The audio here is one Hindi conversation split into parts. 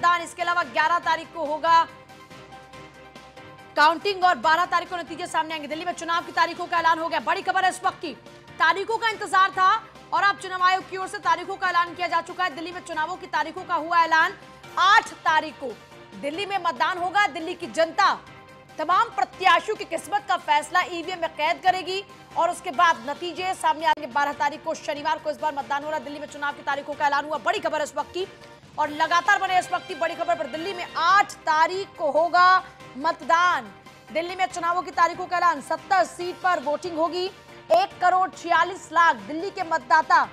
मतदान। इसके अलावा 11 तारीख को होगा काउंटिंग और 12 तारीख को नतीजे सामने आएंगे। दिल्ली में चुनाव की तारीखों का ऐलान हो गया। बड़ी खबर है इस वक्त की, तारीखों का इंतजार था और अब चुनाव आयोग की ओर से तारीखों का ऐलान किया जा चुका है। दिल्ली में चुनावों की तारीखों का हुआ ऐलान। 8 तारीख को दिल्ली में मतदान होगा। दिल्ली की जनता तमाम प्रत्याशियों की किस्मत का फैसला ईवीएम में कैद करेगी और उसके बाद नतीजे सामने आएंगे। 12 तारीख को शनिवार को इस बार मतदान हो रहा है। दिल्ली में चुनाव की तारीखों का ऐलान हुआ। बड़ी खबर है इस वक्त की और लगातार बने इस वक्त की बड़ी खबर पर। दिल्ली में 8 तारीख को होगा मतदान। दिल्ली में चुनावों की तारीखों का ऐलान। 70 सीट पर वोटिंग होगी। 1,46,00,000 दिल्ली के मतदाता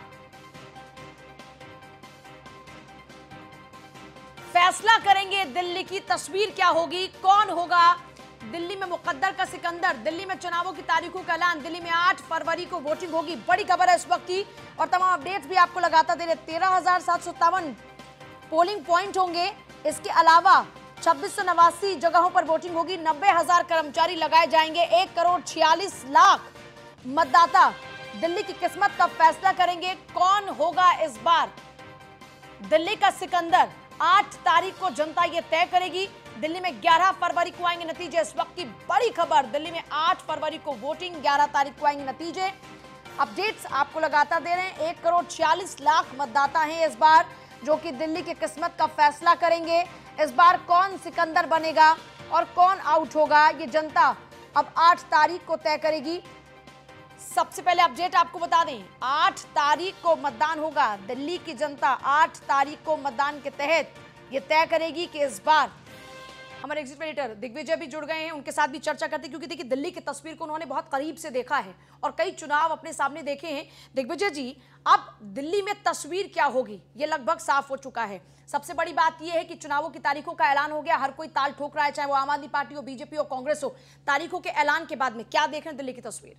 फैसला करेंगे दिल्ली की तस्वीर क्या होगी, कौन होगा दिल्ली में मुकद्दर का सिकंदर। दिल्ली में चुनावों की तारीखों का ऐलान। दिल्ली में 8 फरवरी को वोटिंग होगी। बड़ी खबर है इस वक्त की और तमाम अपडेट्स भी आपको लगातार दे रहे। 13,757 पोलिंग पॉइंट होंगे। इसके अलावा 2689 जगहों पर वोटिंग होगी। 90,000 कर्मचारी लगाए जाएंगे। 1,46,00,000 मतदाता दिल्ली की किस्मत का फैसला करेंगे। कौन होगा इस बार दिल्ली का सिकंदर, 8 तारीख को जनता ये तय करेगी। दिल्ली में 11 फरवरी को आएंगे नतीजे। इस वक्त की बड़ी खबर, दिल्ली में 8 फरवरी को वोटिंग, 11 तारीख को आएंगे नतीजे। अपडेट्स आपको लगातार दे रहे हैं। 1,46,00,000 मतदाता हैं इस बार जो कि दिल्ली की किस्मत का फैसला करेंगे। इस बार कौन सिकंदर बनेगा और कौन आउट होगा ये जनता अब 8 तारीख को तय करेगी। सबसे पहले अपडेट आपको बता दें, 8 तारीख को मतदान होगा। दिल्ली की जनता 8 तारीख को मतदान के तहत ये तय करेगी कि इस बार हमारे एग्जिट एडिटर दिग्विजय भी जुड़ गए हैं, उनके साथ भी चर्चा करते हैं क्योंकि देखिए दिल्ली की तस्वीर को उन्होंने बहुत करीब से देखा है और कई चुनाव अपने सामने देखे हैं। दिग्विजय जी, अब दिल्ली में तस्वीर क्या होगी ये लगभग साफ हो चुका है। सबसे बड़ी बात यह है कि चुनावों की तारीखों का ऐलान हो गया। हर कोई ताल ठोक रहा है, चाहे वो आम आदमी पार्टी हो, बीजेपी हो, कांग्रेस हो। तारीखों के ऐलान के बाद में क्या देख रहे हैं दिल्ली की तस्वीर?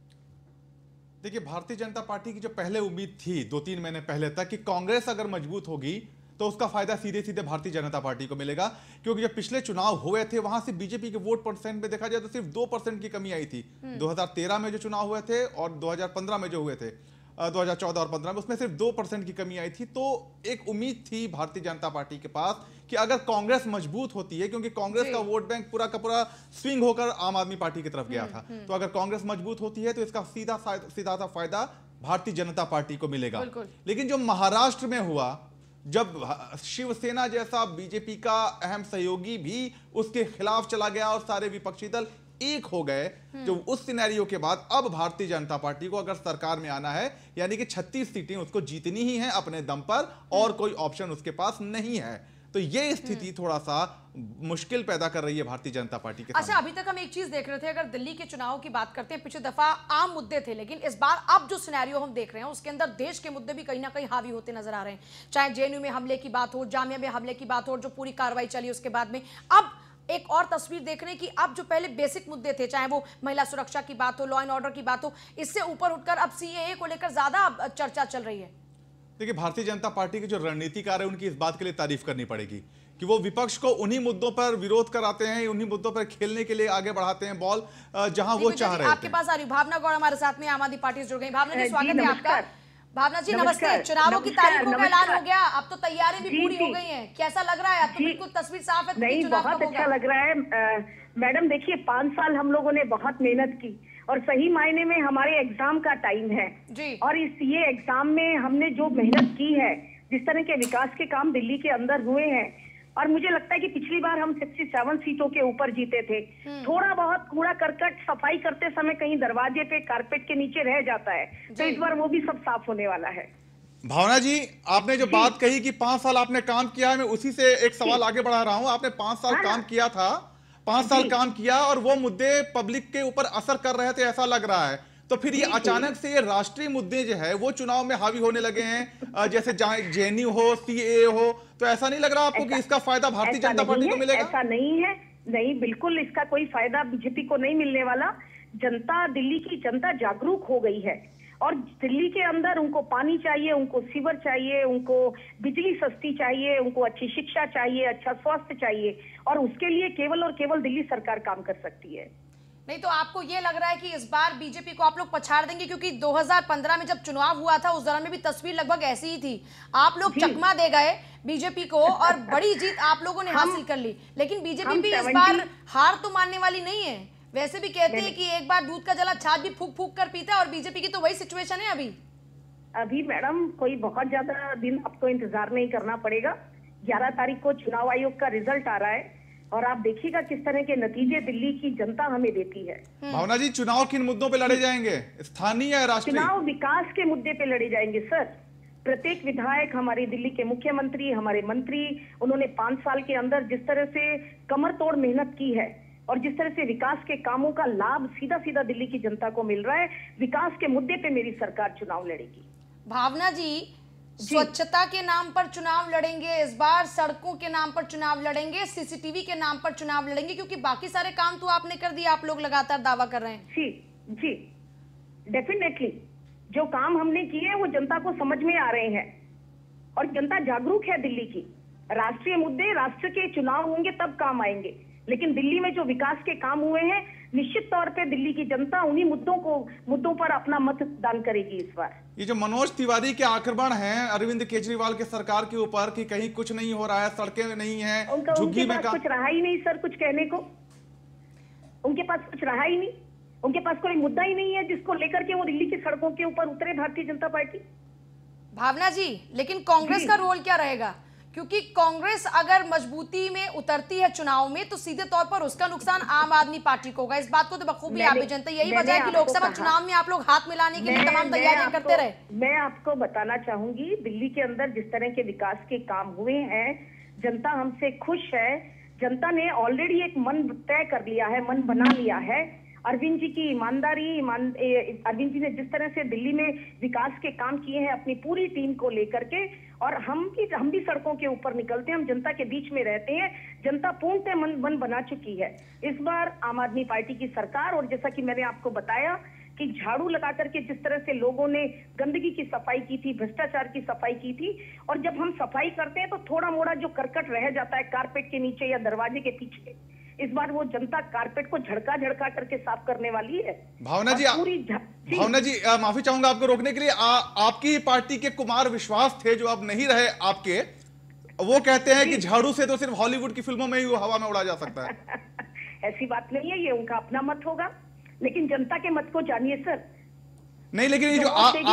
देखिए, भारतीय जनता पार्टी की जो पहले उम्मीद थी 2-3 महीने पहले तक कि कांग्रेस अगर मजबूत होगी तो उसका फायदा सीधे सीधे भारतीय जनता पार्टी को मिलेगा, क्योंकि जब पिछले चुनाव हुए थे वहां से बीजेपी के वोट परसेंट में देखा जाए तो सिर्फ 2% की कमी आई थी। 2013 में जो चुनाव हुए थे और 2015 में जो हुए थे, 2014 और 15 में, उसमें सिर्फ 2% की कमी आई थी। तो एक उम्मीद थी भारतीय जनता पार्टी के पास कि अगर कांग्रेस मजबूत होती है, क्योंकि कांग्रेस का वोट बैंक पूरा का पूरा स्विंग होकर आम आदमी पार्टी की तरफ गया था, तो अगर कांग्रेस मजबूत होती है तो इसका सीधा सा फायदा भारतीय जनता पार्टी को मिलेगा। लेकिन जो महाराष्ट्र में हुआ, जब शिवसेना जैसा बीजेपी का अहम सहयोगी भी उसके खिलाफ चला गया और सारे विपक्षी दल एक हो गए, जो उस सिनेरियो के बाद अब भारतीय जनता पार्टी को अगर सरकार में आना है, यानी कि 36 सीटें उसको जीतनी ही हैं अपने दम पर और कोई ऑप्शन उसके पास नहीं है। तो ये स्थिति थोड़ा सा मुश्किल पैदा कर रही है भारतीय जनता पार्टी के सामने। अच्छा, अभी तक हम एक चीज देख रहे थे, अगर दिल्ली के चुनाव की बात करते हैं, पिछली दफा आम मुद्दे थे, लेकिन इस बार अब जो सिनेरियो हम देख रहे हैं उसके अंदर देश के मुद्दे भी कहीं ना कहीं हावी होते नजर आ रहे हैं। चाहे जेएनयू में हमले की बात हो, जामिया में हमले की बात हो, जो पूरी कार्रवाई चली उसके बाद में अब एक और तस्वीर देख रहे हैं कि अब जो पहले बेसिक मुद्दे थे, चाहे वो महिला सुरक्षा की बात हो, लॉ एंड ऑर्डर की बात हो, इससे ऊपर उठकर अब सीएए को लेकर ज्यादा चर्चा चल रही है। देखिए, भारतीय जनता पार्टी के जो रणनीतिकार है उनकी इस बात के लिए तारीफ करनी पड़ेगी कि वो विपक्ष को उन्हीं मुद्दों पर विरोध कराते हैं, उन्हीं मुद्दों पर खेलने के लिए आगे बढ़ाते हैं बॉल, जहां वो चाह रहे हैं। आपके पास आ रही भावना गौड़ हमारे साथ में आम आदमी पार्टी से जुड़ गई। भावना जी, स्वागत है आपका। भावना जी नमस्ते। चुनावों की तारीखों का ऐलान हो गया, अब तो तैयारी भी पूरी हो गई है, कैसा लग रहा है? अब तो बिल्कुल तस्वीर साफ है। नहीं, बहुत अच्छा लग रहा है मैडम। देखिए, 5 साल हम लोगों ने बहुत मेहनत की और सही मायने में हमारे एग्जाम का टाइम है जी। और ये एग्जाम में हमने जो मेहनत की है, जिस तरह के विकास के काम दिल्ली के अंदर हुए हैं, और मुझे लगता है कि पिछली बार हम 67 सीटों के ऊपर जीते थे। थोड़ा बहुत कूड़ा करकट सफाई करते समय कहीं दरवाजे पे कारपेट के नीचे रह जाता है, तो इस बार वो भी सब साफ होने वाला है। भावना जी, आपने जो बात कही कि 5 साल आपने काम किया है, मैं उसी से एक सवाल आगे बढ़ा रहा हूं। आपने 5 साल काम किया था, 5 साल काम किया और वो मुद्दे पब्लिक के ऊपर असर कर रहे थे ऐसा लग रहा है, तो फिर ये अचानक से ये राष्ट्रीय मुद्दे जो है वो चुनाव में हावी होने लगे हैं, जैसे जेएनयू हो, सीएए हो, तो ऐसा नहीं लग रहा आपको कि इसका फायदा भारतीय जनता पार्टी को मिलेगा? ऐसा नहीं है, नहीं, बिल्कुल इसका कोई फायदा बीजेपी को नहीं मिलने वाला। जनता, दिल्ली की जनता जागरूक हो गई है और दिल्ली के अंदर उनको पानी चाहिए, उनको सीवर चाहिए, उनको बिजली सस्ती चाहिए, उनको अच्छी शिक्षा चाहिए, अच्छा स्वास्थ्य चाहिए, और उसके लिए केवल और केवल दिल्ली सरकार काम कर सकती है। नहीं तो आपको ये लग रहा है कि इस बार बीजेपी को आप लोग पछाड़ देंगे? क्योंकि 2015 में जब चुनाव हुआ था उस दौरान में भी तस्वीर लगभग ऐसी ही थी, आप लोग चकमा दे गए बीजेपी को और बड़ी जीत आप लोगों ने हासिल कर ली। लेकिन बीजेपी भी इस बार हार तो मानने वाली नहीं है। वैसे भी कहते हैं कि एक बार दूध का जला छाछ भी फूक फूक कर पीता है, और बीजेपी की तो वही सिचुएशन है अभी मैडम कोई बहुत ज्यादा दिन आपको इंतजार नहीं करना पड़ेगा। 11 तारीख को चुनाव आयोग का रिजल्ट आ रहा है और आप देखिएगा किस तरह के नतीजे दिल्ली की जनता हमें देती है। भावना जी, चुनाव किन मुद्दों पे लड़े जाएंगे, स्थानीय या राष्ट्रीय? चुनाव विकास के मुद्दे पे लड़े जाएंगे सर। प्रत्येक विधायक, हमारे दिल्ली के मुख्यमंत्री, हमारे मंत्री, उन्होंने 5 साल के अंदर जिस तरह से कमर तोड़ मेहनत की है और जिस तरह से विकास के कामों का लाभ सीधा सीधा दिल्ली की जनता को मिल रहा है, विकास के मुद्दे पे मेरी सरकार चुनाव लड़ेगी। भावना जी, स्वच्छता के नाम पर चुनाव लड़ेंगे इस बार, सड़कों के नाम पर चुनाव लड़ेंगे, सीसीटीवी के नाम पर चुनाव लड़ेंगे? क्योंकि बाकी सारे काम तो आपने कर दिया, आप लोग लगातार दावा कर रहे हैं। जी डेफिनेटली जो काम हमने किए वो जनता को समझ में आ रहे हैं और जनता जागरूक है दिल्ली की। राष्ट्रीय मुद्दे, राष्ट्र के चुनाव होंगे तब काम आएंगे, लेकिन दिल्ली में जो विकास के काम हुए हैं निश्चित तौर पे दिल्ली की जनता उन्हीं मुद्दों पर अपना मतदान करेगी इस बार। ये जो मनोज तिवारी के आक्रमण हैं अरविंद केजरीवाल के सरकार के ऊपर कि कहीं कुछ नहीं हो रहा है, सड़कें नहीं है, झुग्गी में कुछ रहा ही नहीं सर कुछ कहने को। उनके पास कुछ रहा ही नहीं, उनके पास कोई मुद्दा ही नहीं है जिसको लेकर के वो दिल्ली की सड़कों के ऊपर उतरे भारतीय जनता पार्टी। भावना जी, लेकिन कांग्रेस का रोल क्या रहेगा? क्योंकि कांग्रेस अगर मजबूती में उतरती है चुनाव में तो सीधे तौर पर उसका नुकसान आम आदमी पार्टी को होगा। इस बात को तो बखूबी आप भी जानते हैं। यही वजह है कि लोकसभा चुनाव में आप लोग हाथ मिलाने के लिए तमाम तैयारियां करते रहे। मैं आपको बताना चाहूंगी, दिल्ली के अंदर जिस तरह के विकास के काम हुए हैं, जनता हमसे खुश है। जनता ने ऑलरेडी एक मन तय कर लिया है, मन बना लिया है। अरविंद जी की ईमानदारी, अरविंद जी ने जिस तरह से दिल्ली में विकास के काम किए हैं अपनी पूरी टीम को लेकर के, और हम भी सड़कों के ऊपर निकलते हैं, हम जनता के बीच में रहते हैं। जनता पूर्णतः मन बना चुकी है इस बार आम आदमी पार्टी की सरकार। और जैसा कि मैंने आपको बताया कि झाड़ू लगा करके जिस तरह से लोगों ने गंदगी की सफाई की थी, भ्रष्टाचार की सफाई की थी, और जब हम सफाई करते हैं तो थोड़ा मोड़ा जो करकट रह जाता है कारपेट के नीचे या दरवाजे के पीछे, इस बार वो जनता कारपेट को झड़का करके साफ करने वाली है। भावना जी, माफी चाहूंगा आपको रोकने के लिए। आपकी पार्टी के कुमार विश्वास थे जो अब नहीं रहे आपके, वो कहते हैं कि झाड़ू से तो सिर्फ हॉलीवुड की फिल्मों में ही हवा में उड़ा जा सकता है। ऐसी बात नहीं है, ये उनका अपना मत होगा, लेकिन जनता के मत को जानिए सर। नहीं, लेकिन ये जो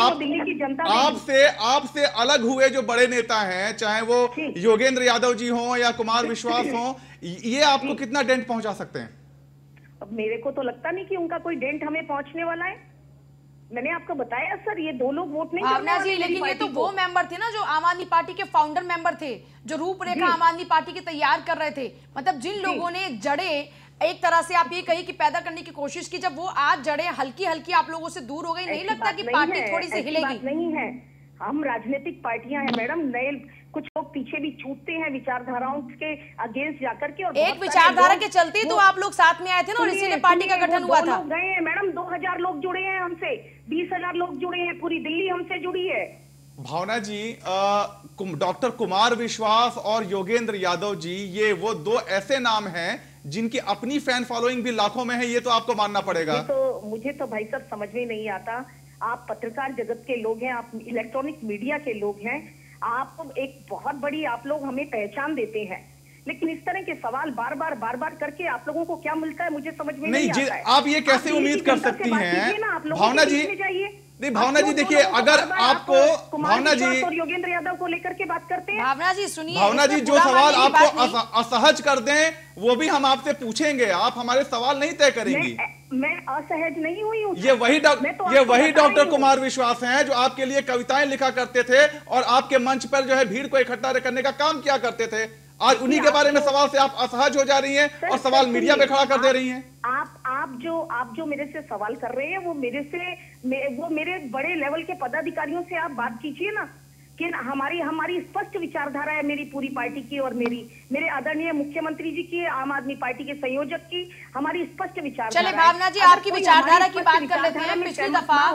आपसे अलग हुए जो बड़े नेता हैं, चाहे वो योगेंद्र यादव जी हों या कुमार विश्वास हों, ये आपको कितना डेंट पहुंचा सकते हैं? अब मेरे को तो लगता नहीं कि उनका कोई डेंट हमें पहुंचने वाला है। मैंने आपको बताया सर, ये 2 लोग वोट नहीं करने वाले। लेकिन ये तो वो मेंबर थे ना जो आम आदमी पार्टी के फाउंडर मेंबर थे, जो रूपरेखा आम आदमी पार्टी की तैयार कर रहे थे। मतलब जिन लोगों ने जड़ें एक तरह से आप ये कही कि पैदा करने की कोशिश की, जब वो आज जड़ें हल्की हल्की आप लोगों से दूर हो गई, नहीं लगता कि पार्टी थोड़ी सी हिलेगी? नहीं है, हम राजनीतिक पार्टियां हैं मैडम। नए कुछ लोग पीछे भी छूटते हैं विचारधाराओं के अगेंस्ट जाकर के, और एक विचारधारा के चलते तो आप लोग साथ में आए थे ना, और इसीलिए पार्टी का गठन हुआ था। गए हैं मैडम, 2000 लोग जुड़े हैं हमसे, 20,000 लोग जुड़े हैं, पूरी दिल्ली हमसे जुड़ी है। भावना जी, डॉक्टर कुमार विश्वास और योगेंद्र यादव जी, ये वो 2 ऐसे नाम हैं जिनकी अपनी फैन फॉलोइंग भी लाखों में है, ये तो आपको मानना पड़ेगा। मुझे तो भाई साहब समझ में नहीं आता। आप पत्रकार जगत के लोग हैं, आप इलेक्ट्रॉनिक मीडिया के लोग हैं, आप एक बहुत बड़ी आप लोग हमें पहचान देते हैं, लेकिन इस तरह के सवाल बार बार करके आप लोगों को क्या मिलता है मुझे समझ में नहीं आता है। आप ये कैसे उम्मीद कर सकती हैं भावना जी? नहीं भावना जी, देखिए, अगर आपको भावना जी और योगेंद्र यादव को लेकर के बात करते हैं। भावना जी सुनिए, भावना जी, जो सवाल आपको असहज कर दें वो भी हम आपसे पूछेंगे, आप हमारे सवाल नहीं तय करेंगी। मैं असहज नहीं हुई हूँ। ये वही डॉक्टर कुमार विश्वास हैं जो आपके लिए कविताएं लिखा करते थे और आपके मंच पर जो है भीड़ को इकट्ठा करने का काम किया करते थे। आज उन्हीं के बारे में सवाल से आप असहज हो जा रही हैं और सवाल मीडिया पे खड़ा कर दे रही हैं। आप जो मेरे से सवाल कर रहे हैं वो मेरे बड़े लेवल के पदाधिकारियों से आप बात कीजिए ना। कि हमारी स्पष्ट विचारधारा है मेरी पूरी पार्टी की और मेरे आदरणीय मुख्यमंत्री जी की, आम आदमी पार्टी के संयोजक की हमारी स्पष्ट विचारधारा। चलिए भावना जी, आपकी विचारधारा की बात कर लेते हैं। पिछली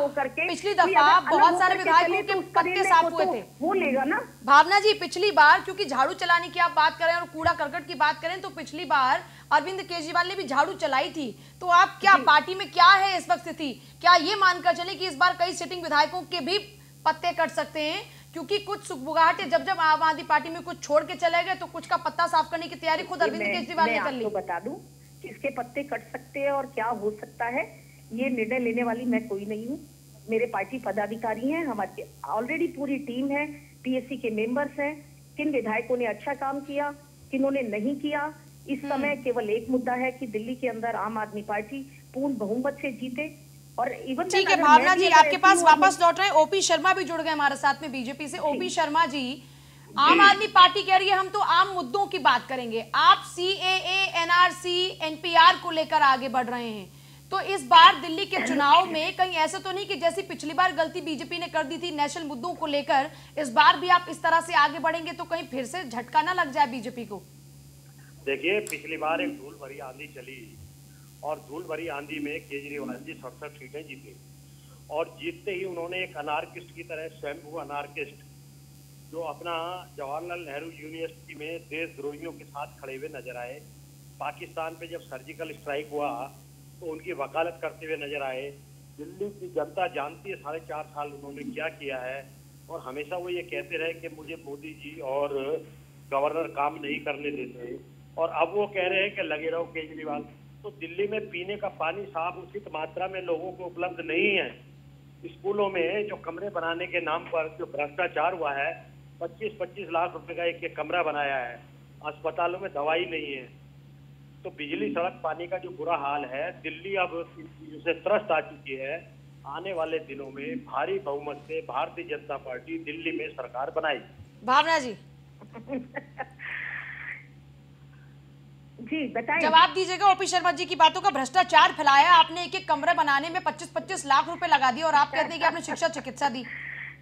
दफा बहुत सारे विधायकों के पत्ते साफ हुए थे, वो लेगा ना भावना जी। पिछली बार, क्योंकि झाड़ू चलाने की आप बात करें और कूड़ा करकट की बात करें, तो पिछली बार अरविंद केजरीवाल ने भी झाड़ू चलाई थी। तो आप क्या पार्टी में क्या है इस वक्त स्थिति? क्या ये मानकर चले कि इस बार कई सिटिंग विधायकों के भी पत्ते कट सकते हैं? क्योंकि कुछ सुगबुगाहट जब आम आदमी पार्टी में कुछ छोड़ के चले गए तो कुछ का पत्ता साफ करने की तैयारी खुद अरविंद केजरीवाल ने कर ली। तो बता दूं किसके पत्ते कट सकते हैं और क्या हो सकता है, ये निर्णय लेने वाली मैं कोई नहीं हूँ। मेरे पार्टी पदाधिकारी हैं, हमारी ऑलरेडी पूरी टीम है, पीएससी के मेंबर्स हैं। किन विधायकों ने अच्छा काम किया, किन्होंने नहीं किया, इस समय केवल एक मुद्दा है कि दिल्ली के अंदर आम आदमी पार्टी पूर्ण बहुमत से जीते। और इवन ठीक है भावना जी, आपके पास वापस लौट रहे ओपी शर्मा भी जुड़ गए हमारे साथ में बीजेपी से। ओपी शर्मा जी, आम आदमी पार्टी कह रही है हम तो आम मुद्दों की बात करेंगे, आप सीएए, एनआरसी, एनपीआर को लेकर आगे बढ़ रहे हैं। तो इस बार दिल्ली के चुनाव में कहीं ऐसा तो नहीं कि जैसी पिछली बार गलती बीजेपी ने कर दी थी नेशनल मुद्दों को लेकर, इस बार भी आप इस तरह से आगे बढ़ेंगे तो कहीं फिर से झटका ना लग जाए बीजेपी को? देखिए, पिछली बार एक धूल भरी आंधी चली और धूल भरी आंधी में केजरीवाल जी 67 सीटें जीते और जीतते ही उन्होंने एक अनार्किस्ट की तरह, स्वयंभू अनार्किस्ट जो अपना जवाहरलाल नेहरू यूनिवर्सिटी में देशद्रोहियों के साथ खड़े हुए नजर आए, पाकिस्तान पे जब सर्जिकल स्ट्राइक हुआ तो उनकी वकालत करते हुए नजर आए। दिल्ली की जनता जानती है 4.5 साल उन्होंने क्या किया है और हमेशा वो ये कहते रहे कि मुझे मोदी जी और गवर्नर काम नहीं करने देते, और अब वो कह रहे हैं कि लगे रहो केजरीवाल। तो दिल्ली में पीने का पानी साफ उचित मात्रा में लोगों को उपलब्ध नहीं है। स्कूलों में जो कमरे बनाने के नाम पर जो भ्रष्टाचार हुआ है, 25-25 लाख रुपए का एक कमरा बनाया है, अस्पतालों में दवाई नहीं है, तो बिजली, सड़क, पानी का जो बुरा हाल है, दिल्ली अब इन चीजों से त्रस्त आ चुकी है। आने वाले दिनों में भारी बहुमत से भारतीय जनता पार्टी दिल्ली में सरकार बनाएगी। भावना जी जी बताइए, जवाब दीजिएगा ओपी शर्मा जी की बातों का। भ्रष्टाचार फैलाया आपने, एक कमरे बनाने में 25-25 लाख रुपए लगा दिए और आप कहते हैं कि आपने शिक्षा चिकित्सा दी।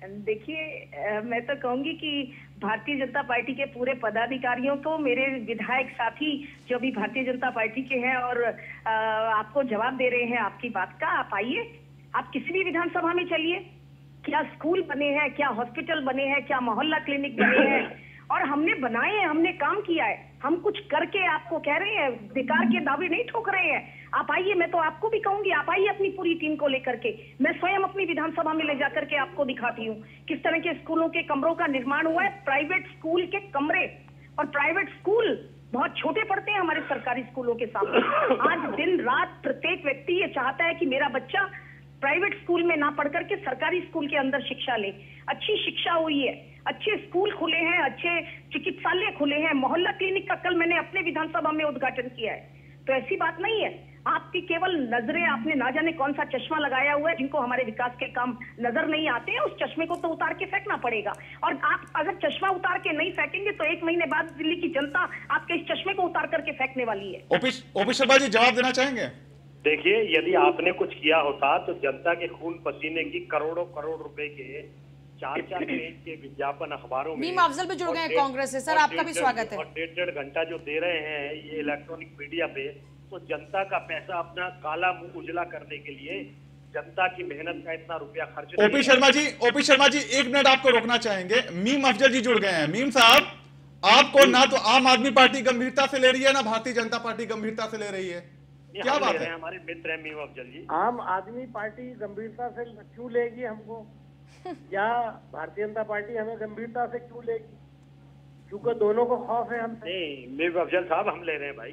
देखिए, मैं तो कहूंगी कि भारतीय जनता पार्टी के पूरे पदाधिकारियों को, मेरे विधायक साथी जो भी भारतीय जनता पार्टी के हैं और आपको जवाब दे रहे हैं आपकी बात का, आप आइए, आप किसी भी विधानसभा में चलिए, क्या स्कूल बने हैं, क्या हॉस्पिटल बने हैं, क्या मोहल्ला क्लिनिक बने हैं, और हमने बनाए हैं, हमने काम किया है। हम कुछ करके आपको कह रहे हैं, बेकार के दावे नहीं ठोक रहे हैं। आप आइए, मैं तो आपको भी कहूंगी, आप आइए अपनी पूरी टीम को लेकर के, मैं स्वयं अपनी विधानसभा में ले जाकर के आपको दिखाती हूँ किस तरह के स्कूलों के कमरों का निर्माण हुआ है। प्राइवेट स्कूल के कमरे, और प्राइवेट स्कूल बहुत छोटे पड़ते हैं हमारे सरकारी स्कूलों के सामने। आज दिन रात प्रत्येक व्यक्ति ये चाहता है कि मेरा बच्चा प्राइवेट स्कूल में ना पढ़ करके सरकारी स्कूल के अंदर शिक्षा ले। अच्छी शिक्षा हुई है, अच्छे स्कूल खुले हैं, अच्छे चिकित्सालय खुले हैं, मोहल्ला क्लिनिक का कल मैंने अपने विधानसभा में उद्घाटन किया है। तो ऐसी बात नहीं है, आपकी केवल नजरें, आपने ना जाने कौन सा चश्मा लगाया हुआ है, जिनको हमारे विकास के काम नजर नहीं आते हैं, उस चश्मे को तो उतार के फेंकना पड़ेगा। और आप अगर चश्मा उतार के नहीं फेंकेंगे तो 1 महीने बाद दिल्ली की जनता आपके इस चश्मे को उतार करके फेंकने वाली है। ओपी शर्मा जी जवाब देना चाहेंगे? देखिए, यदि आपने कुछ किया होता तो जनता के खून पसीने की करोड़ों करोड़ रुपए के 4-4 पेज के विज्ञापन अखबारों में, मीम अफजल भी जुड़ गए कांग्रेस से। सर आपका भी स्वागत है। और 1.5 घंटा जो दे रहे हैं ये इलेक्ट्रॉनिक मीडिया पे, तो जनता का पैसा अपना काला मुंह उजला करने के लिए जनता की मेहनत का इतना रुपया खर्च। ओपी शर्मा जी 1 मिनट आपको रोकना चाहेंगे। मीम अफजल जी जुड़ गए हैं। मीम साहब, आपको ना तो आम आदमी पार्टी गंभीरता से ले रही है, ना भारतीय जनता पार्टी गंभीरता से ले रही है, क्या बात है? हमारे मित्र हैं मीम अफजल जी। आम आदमी पार्टी गंभीरता से क्यों लेगी हमको, या भारतीय जनता पार्टी हमें गंभीरता से क्यों लेगी? क्योंकि दोनों को खौफ है हमसे। नहीं मीम अफजल साहब, हम ले रहे हैं भाई।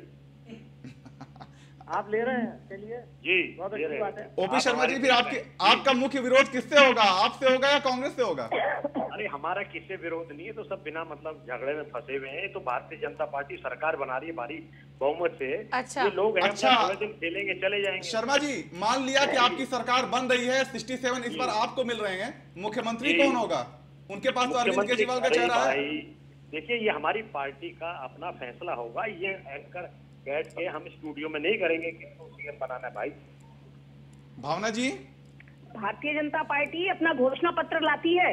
आप ले रहे हैं, चलिए जी, बहुत अच्छी बात है। ओपी शर्मा जी, फिर आपका मुख्य विरोध किससे होगा? आपसे होगा या कांग्रेस से होगा? अरे हमारा किससे विरोध नहीं है, तो सब बिना मतलब झगड़े में फंसे हुए हैं। तो भारतीय जनता पार्टी सरकार बना रही है भारी बहुमत से। अच्छा, ये लोग हैं, अच्छा, थोड़े दिन खेलेंगे चले जाएंगे। शर्मा जी, मान लिया कि आपकी सरकार बन रही है, 67 इस बार आपको मिल रहे हैं, मुख्यमंत्री कौन होगा? उनके पास तो अरविंद केजरीवाल का चेहरा है। देखिए, ये हमारी पार्टी का अपना फैसला होगा। ये एंकर बैठ के हम स्टूडियो में नहीं करेंगे किसको सीएम बनाना है भाई। भावना जी, भारतीय जनता पार्टी अपना घोषणा पत्र लाती है,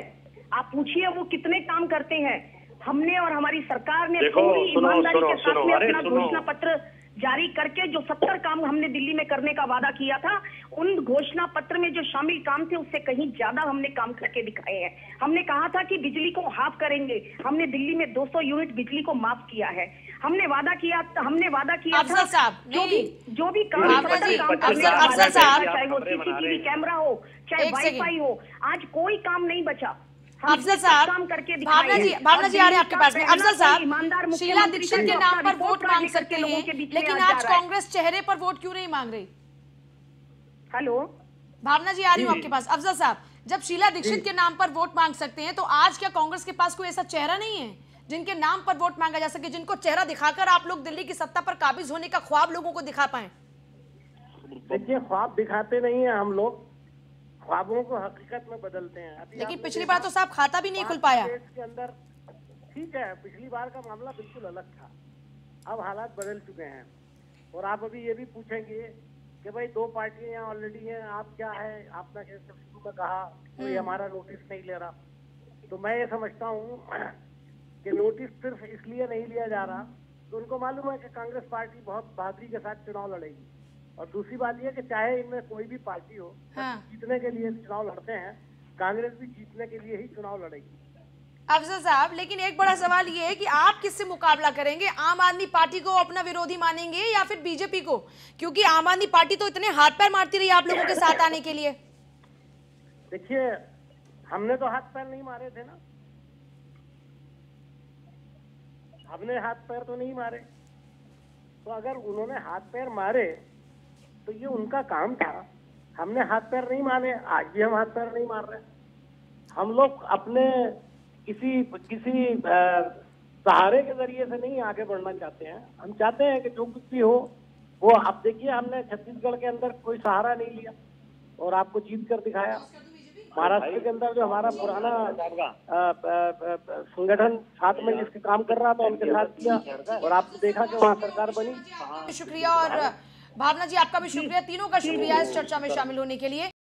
आप पूछिए वो कितने काम करते हैं। हमने और हमारी सरकार ने देखो, पूरी ईमानदारी के साथ में अरे अपना घोषणा पत्र जारी करके जो 70 काम हमने दिल्ली में करने का वादा किया था, उन घोषणा पत्र में जो शामिल काम थे उससे कहीं ज्यादा हमने काम करके दिखाए हैं। हमने कहा था कि बिजली को हाफ करेंगे, हमने दिल्ली में 200 यूनिट बिजली को माफ किया है। हमने वादा किया अफजल साहब, जो भी काम अफजल साहब, चाहे वो सीसीटीवी कैमरा हो, चाहे वाईफाई हो, आज कोई काम नहीं बचा। अफजल साहब, भावना जी आ रहे हैं आपके पास में। अफजल साहब, शीला दीक्षित के नाम पर वोट मांग सकते हैं, लेकिन आज कांग्रेस चेहरे पर वोट क्यों नहीं मांग रही? हेलो, भावना जी आ रही हूँ आपके पास। अफजल साहब, जब शीला दीक्षित के नाम पर वोट मांग सकते हैं, तो आज क्या कांग्रेस के पास कोई ऐसा चेहरा नहीं है जिनके नाम पर वोट मांगा जा सके, जिनको चेहरा दिखाकर आप लोग दिल्ली की सत्ता पर काबिज होने का ख्वाब लोगों को दिखा पाए? देखिए, ख्वाब दिखाते नहीं है हम लोग, ख्वाबों को हकीकत में बदलते हैं। लेकिन पिछली बार तो साहब खाता भी नहीं खुल पाया। के अंदर ठीक है, पिछली बार का मामला बिल्कुल अलग था, अब हालात बदल चुके हैं। और आप अभी ये भी पूछेंगे कि भाई 2 पार्टियां यहाँ ऑलरेडी हैं, आप क्या है, आपने शुरू में कहा कोई हमारा नोटिस नहीं ले रहा। तो मैं ये समझता हूँ कि नोटिस सिर्फ इसलिए नहीं लिया जा रहा तो उनको मालूम है कि कांग्रेस पार्टी बहुत बहादुरी के साथ चुनाव लड़ेगी। और दूसरी बात यह कि चाहे इनमें कोई भी पार्टी हो, जीतने के लिए चुनाव लड़ते हैं, कांग्रेस भी जीतने के लिए ही चुनाव लड़ेगी। अफजल साहब, लेकिन एक बड़ा सवाल ये है कि आप किससे मुकाबला करेंगे? आम आदमी पार्टी को अपना विरोधी मानेंगे या फिर बीजेपी को? क्योंकि आम आदमी पार्टी तो इतने हाथ पैर मारती रही आप लोगों के साथ आने के लिए। देखिए, हमने तो हाथ पैर नहीं मारे थे ना, हमने हाथ पैर तो नहीं मारे। तो अगर उन्होंने हाथ पैर मारे तो ये उनका काम था, हमने हाथ पैर नहीं मारे। आज भी हम हाथ पैर नहीं मार रहे। हम लोग अपने किसी सहारे के जरिए से नहीं आगे बढ़ना चाहते हैं। हम चाहते हैं कि जो कुछ भी हो वो, आप देखिए, हमने छत्तीसगढ़ के अंदर कोई सहारा नहीं लिया और आपको जीत कर दिखाया। महाराष्ट्र के अंदर जो हमारा पुराना संगठन साथ में जिसके काम कर रहा था उनके साथ किया और आपने देखा कि वहाँ सरकार बनी। शुक्रिया। और भावना जी, आपका भी शुक्रिया, तीनों का शुक्रिया इस चर्चा में शामिल होने के लिए।